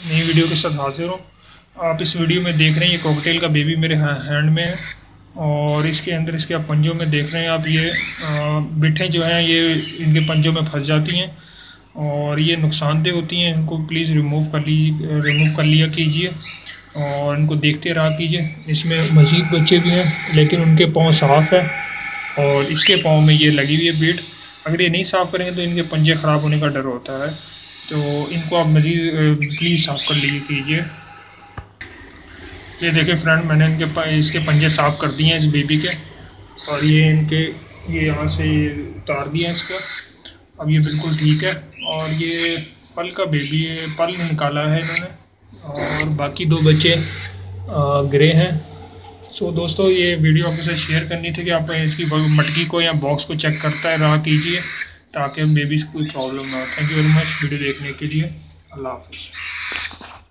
नई वीडियो के साथ हाजिर हूँ। आप इस वीडियो में देख रहे हैं ये कॉकटेल का बेबी मेरे हैंड में है और इसके अंदर इसके आप पंजों में देख रहे हैं आप ये बिट्ठें जो हैं ये इनके पंजों में फंस जाती हैं और ये नुकसानदेह होती हैं। इनको प्लीज़ रिमूव कर लिया कीजिए और इनको देखते रहा कीजिए। इसमें मज़ीद बच्चे भी हैं लेकिन उनके पाँव साफ़ है और इसके पाँव में ये लगी हुई है बीट। अगर ये नहीं साफ़ करेंगे तो इनके पंजे ख़राब होने का डर होता है, तो इनको आप मज़ीद प्लीज़ साफ़ कर लीजिए कीजिए। ये देखिए फ्रेंड, मैंने इसके पंजे साफ़ कर दिए हैं इस बेबी के और ये यहाँ से उतार दिया इसका। अब ये बिल्कुल ठीक है और ये पल का बेबी है, पल निकाला है इन्होंने और बाकी 2 बच्चे ग्रे हैं। सो दोस्तों, ये वीडियो आपके साथ शेयर करनी थी कि आप इसकी मटकी को या बॉक्स को चेक करता है रहा कीजिए ताकि बेबी से कोई प्रॉब्लम ना हो। Thank you very much video देखने के लिए। अल्लाह हाफ़िज़।